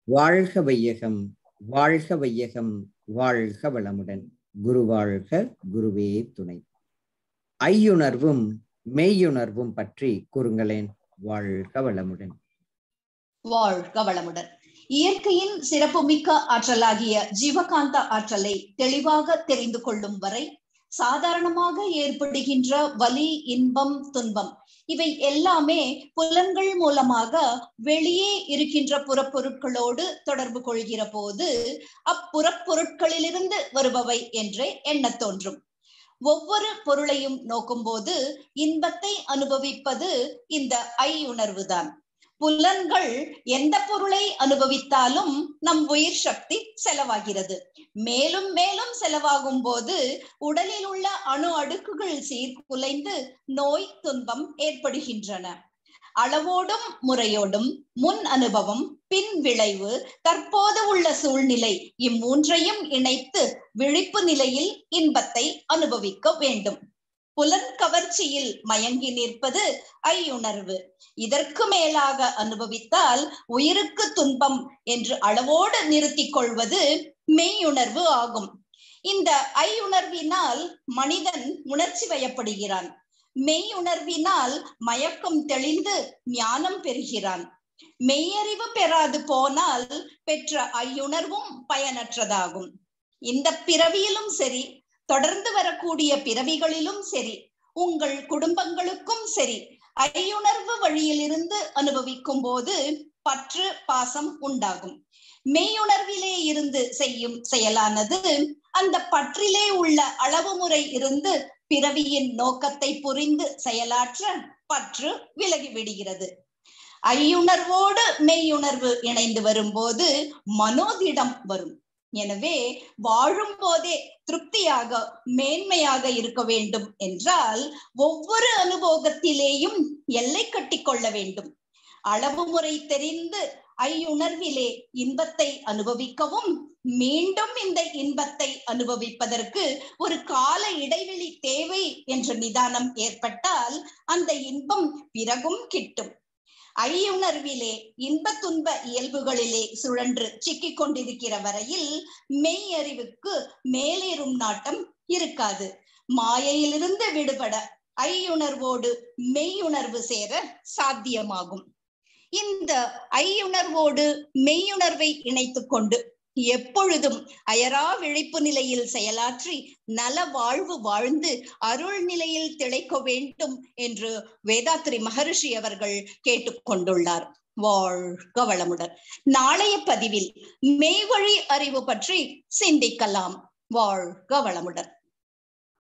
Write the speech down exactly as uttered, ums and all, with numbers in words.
வாழ்க வையகம், வாழ்க வையகம், வாழ்க வளமுடன். குரு வாழ்க, குருவே துணை. ஐயுணர்வும் மெய்யுணர்வும் பற்றி கூறுங்களேன். வாழ்க வளமுடன். வாழ்க வளமுடன். இயற்கையின் சிறப்புமிக்க ஆற்றலாகிய ஜீவகாந்த ஆற்றலை தெளிவாக தெரிந்து கொள்ளும் வரை சாதாரணமாக ஏற்படுகின்ற வலி, இன்பம், துன்பம் இவை எல்லாமே புலன்கள் மூலமாக வெளியே இருக்கின்ற புறப்பொருட்களோடு தொடர்பு கொள்கிற போது அப்புறப்பொருட்களிலிருந்து வருபவை என்றே எண்ணத் தோன்றும். ஒவ்வொரு பொருளையும் நோக்கும் போது இன்பத்தை அனுபவிப்பது இந்த ஐயுணர்வு தான். புலன்கள் எந்த பொருளை அனுபவித்தாலும் நம் உயிர் சக்தி செலவாகிறது. மேலும் மேலும் செலவாகும் போது உடலில் உள்ள அணு அடுக்குகள் சீர்குலைந்து நோய், துன்பம் ஏற்படுகின்றன. அளவோடும் முறையோடும் முன் அனுபவம், பின் விளைவு, தற்போது உள்ள சூழ்நிலை இம்மூன்றையும் இணைத்து விழிப்பு நிலையில் இன்பத்தை அனுபவிக்க வேண்டும். புலன் கவர்ச்சியில் மயங்கி நிற்பது ஐயுணர்வு. இதற்கு மேலாக அனுபவித்தால் உயிருக்கு துன்பம் என்று அளவோடு நிறுத்திக் கொள்வது மெய்யுணர்வு ஆகும். இந்த ஐயுணர்வினால் மனிதன் உணர்ச்சி வயப்படுகிறான். மெய்யுணர்வினால் மயக்கம் தெளிந்து ஞானம் பெறுகிறான். மெய்யறிவு பெறாது போனால் பெற்ற ஐயுணர்வும் பயனற்றதாகும். இந்த பிறவியிலும் சரி, தொடர்ந்து வரக்கூடிய பிறவிகளிலும் சரி, உங்கள் குடும்பங்களுக்கும் சரி, ஐயுணர்வு வழியிலிருந்து அனுபவிக்கும் போது பற்று, பாசம் உண்டாகும். மெய்யுணர்விலே இருந்து செய்யும் செயலானது அந்த பற்றிலே உள்ள அளவு முறை இருந்து பிறவியின் நோக்கத்தை புரிந்து செயலாற்ற பற்று விலகிவிடுகிறது. ஐயுணர்வோடு மெய்யுணர்வு இணைந்து வரும்போது மனோதிடம் வரும். எனவே வாழும் போதே திருப்தியாக, மேன்மையாக இருக்க வேண்டும் என்றால் ஒவ்வொரு அனுபவத்திலேயும் எல்லை கட்டி கொள்ள வேண்டும். அளவு முறை தெரிந்து ஐயுணர்விலே இன்பத்தை அனுபவிக்கவும், மீண்டும் இந்த இன்பத்தை அனுபவிப்பதற்கு ஒரு கால இடைவெளி தேவை என்ற நிதானம் ஏற்பட்டால் அந்த இன்பம் பிறகும் கிட்டும். ஐயுணர்விலே இன்ப துன்ப இயல்புகளிலே சுழன்று சிக்கிக் கொண்டிருக்கிற வரையில் மெய் அறிவுக்கு மேலேறும் நாட்டம் இருக்காது. மாயையிலிருந்து விடுபட ஐயுணர்வோடு மெய்யுணர்வு சேர சாத்தியமாகும். இந்த ஐயுணர்வோடு மெய்யுணர்வை இணைத்து கொண்டு எப்பொழுதும் அயரா விழிப்பு நிலையில் செயலாற்றி நல வாழ்வு வாழ்ந்து அருள் நிலையில் திளைக்க வேண்டும் என்று வேதாத்ரி மகரிஷி அவர்கள் கேட்டுக்கொண்டுள்ளார். வாழ்க வளமுடன். நாளைய பதிவில் மெய்வழி அறிவு பற்றி சிந்திக்கலாம். வாழ்க வளமுடன்.